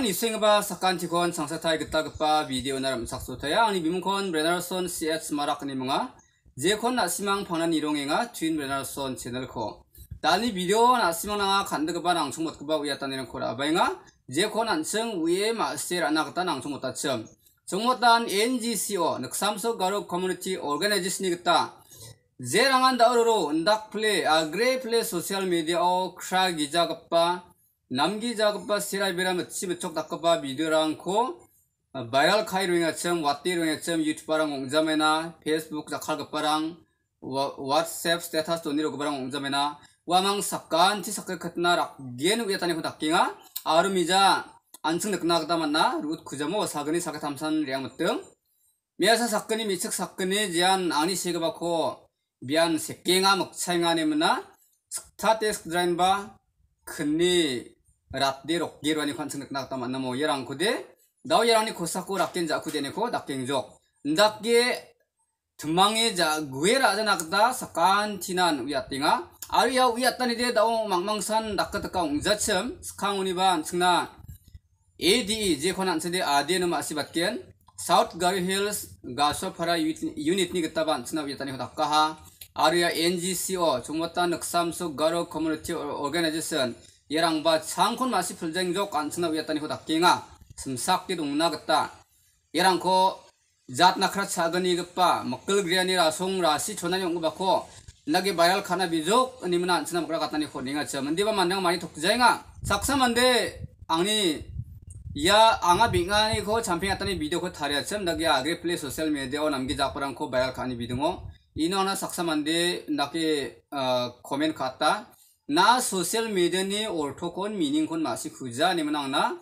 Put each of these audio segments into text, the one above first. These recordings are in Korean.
이수행바 사칸티콘 상사타이 그따그빠 비디오 나름 saksothaya ani bimungkon Brennerson CH marakni munga jekon nasimang phangnan irongengha twin Brennerson channel ko dani video nasimang nanga khandagba nangchungmotgba uyataniran khora abainga jekon ansung uye master anagta nangchungmotachum jongmotan NGCO naksamso garuk community organization ni gta jerangan dauroro undak play agre play social media o kra gijagpa 남기 작업바 시라비라 멋지 무척 닦아봐 비디오랑코 바이럴 카이로잉아점 왓디로잉아점 유튜브랑 옹자메나 페이스북 작할급바랑 왓츠앱 스테이터스 돈이로그바랑 옹자메나 와망 삭간티 삭글 같나락 게누 위에타니코 닦기가 아르미자 안승 늑나그다 만나 루트 그자모 사근이 사가 탐산 량무등 미야사 사건이 미측 사건이 지안 아니 시그바코 미안 새끼가 먹차잉아니므나 스타테스 드라인바 큰니 랍디 록기로니 관승득 나갔다 만나모 예랑코데 나오 예랑니 고사코 락겐 자쿠데네코 락겐족 ndakke tumang에 자 구에라자 나갔다 사칸티난 위아띵아 아리야 위아따니데 다오 망망산 낙가득가 옹자첨 스캉우니반 승나 ADE 제코난세데 아데는 마시밭겐 사우트 가리 힐스 가소파라 유닛니 그따반 승나 위아따니 호닥가하 아리야 NGCO 종모따 늑삼소 가로 커뮤니티 오르가나이제이션 예랑바 창콘 마시 풀쟁족 안츠나 위았다니 호닥킹아 심삭기 동나겠다 예랑코 잣나크라 차거니 급바 먹글 그리아니 라송 라시 초나니 옹바코 나게 바이럴 카나 비족 니무나 안츠나 먹라 갔다니 호닝아 쩌문디바 만냥 많이 독자잉아 삭사만데 앙니 야 앙아 빙아니 코 참핑했다니 비디오 코 타리아첨 나게 아그레 플레이 소셜 미디어 남기 작바랑코 바이럴 카니 비등오 이노나 삭사만데 나게 코멘 갔다 나 소셜 미디어니 올토콘 미닝콘 마시 구자 니문앙나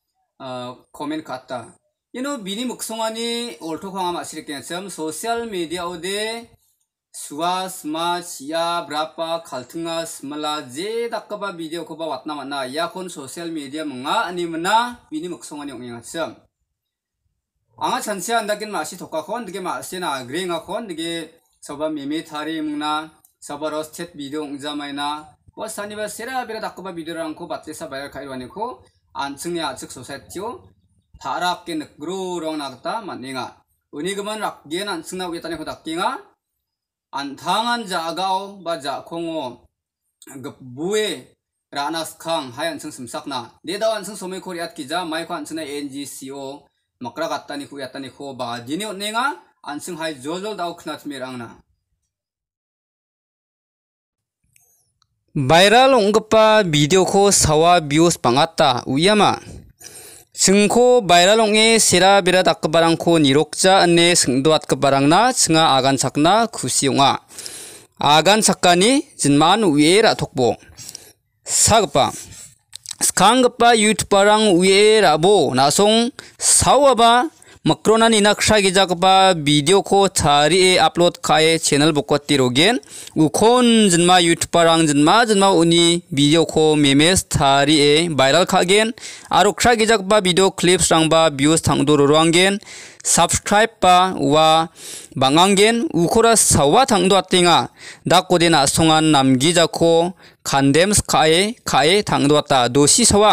코멘 갔다 이노 비니 묵송하니 올토콩아 마시르겐섬 소셜 미디어 오데 수아 스마 치야 브라파 칼퉁아 스말라 제 닥가바 비디오 코바 왔나 만나 야콘 소셜 미디어 뭉아 아니므나 비니 묵송하니 옹잉아섬 앙아 찬세 안다긴 마시 독가콘 드게 마시나 그랭아콘 드게 서바 미미 타리 뭉나 서바 스탯 비디오 옹자마이나 와사니바 세라비라 닥고바 비디오랑코 바테사 바이럴 카이와니코 안층니 아측 소사이티오 다락게 늑그로롱 나갔다 만닝아 은이그만 락겐 안층나 우게타니 호닥킹아 안탕한 자가오 바자 콩오 급부에 라나스캉 하얀층 심삭나 내다 안층 소메 코리앗 기자 마이코 안층나 NGCO 막라 갔다니 후야타니 호바 디니 온닝아 안층 하이 조졸 다오 크나트미랑나 바이럴 옹급바 비디오코 사와 비우스 방았다 우야마 승코 바이럴 옹에 세라비라 닥급바랑코 니록자 안내 승도앗 급바랑나 승아 아간 착나 구시용아 아간 착가니 진만 우에라 톡보 사급바 스캉급바 유튜버랑 우에라보 나송 사와바 मक्रोनानी नक्शा गिजाकबा वीडियो को थारी अपलोड खाए चैनल बुकोती रोगेन उखोन जन्मा यूट्यूबर जन्मा उनी वीडियो को मेमेस थारी वायरल खागेन आरो खा गिजाकबा वीडियो क्लिप्स रंगबा व्यूज थांदो रोंगेन सब्सक्राइब पा वा बांगांगेन उखोरा सावा थांदो आतिंगा दाकोदे नासोंगान नामगी जाको खानदेम्स खाए थांदो आता दोसी सावा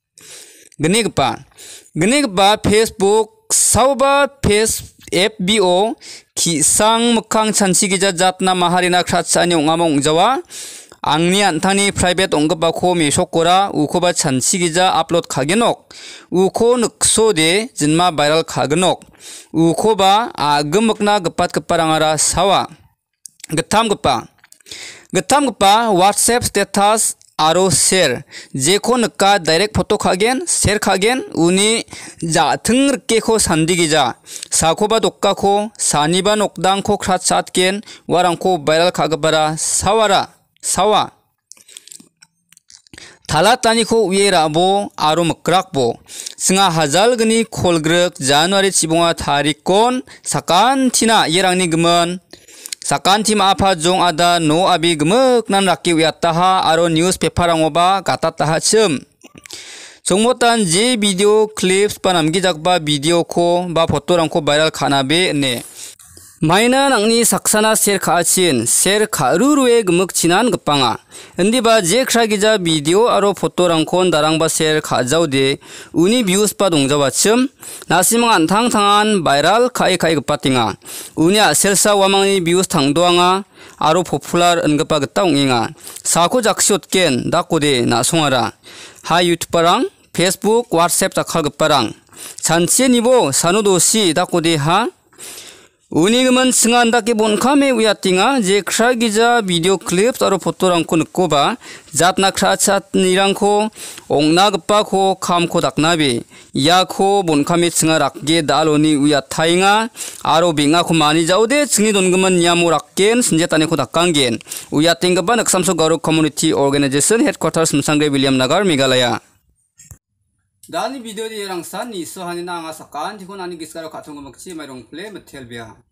गनेगबा फेसबुक सावबा फेस FBO किसां मोखां सानसि गिजा जातना माहारिना ख्राचानि ओंगामा ओंजावा आंनि आन्थानि प्राइवेट ओंगबाखौ मेसकरा उखोबा सानसि गिजा आपलोड खागेनक उखो नक्सो दे जिनमा भाइराल खागेनक उखोबा आगमकना गपात गपारांगारा सावा गथाम गपा WhatsApp स्टेटास आरो शेयर जेको नक्का डायरेक्ट फोटो खागेन शेयर खागेन उनी जाथों रकेखो सान्दिगिजा साखोबा दक्काखो सानिबा नकदांखो ख्रात सातकेन वारांखो भाइराल खागबारा सावा थाला तानिखो उयेराबो आरो मक्राकबो सिंगा हाजालगनि खलग्रक जानुवारि चिबुङा थारिखन साकान्थिना येरांनि गमन साकान्थि माफा जों आदा नो आबि गमक नान राखि उयाताहा आरो न्यूज पेपर आंगबा गाताताहा चम जोंमोतान जे वीडियो क्लिप्स पानामगी जागबा वीडियो को बा फोटो रंखो वायरल खाना बे ने Mainan angni saksana share kachin share karuruwe gemuk chinan gepanga. Endi ba je kragija video aro foto rangkon darang ba share kajaude uni views pa dongjawachim nasimang antang tangan viral kai gepatinga. Unia selsa wamangni views tangdoanga aro popular enggepa geta onginga. Sako jaksiotken dakode nasongara. Ha YouTube parang Facebook WhatsApp takal geparang. 잔치에 니보 산호도시 dakode ha 우니그만 승한다기 본카메 우야띵아 제 크라기자 비디오 클립 따로 포토랑코 느꼬바 잡나 크라차니랑코 옥나급바코 감코 닥나비 야코 본카메 승하락게 달오니 우야타잉아 아로빙아코 많이 자오데 승이 돈그만 야모락겐 신제타네코 닥강겐 우야띵급바 늑삼소 가루 커뮤니티 오르가나이제이션 헤드쿼터 심상그레 윌리엄 나갈 메갈라야 Dani video di rangsan ni so hanin ang asakan tikon ani giskaro katong magchi mayroong play material biya.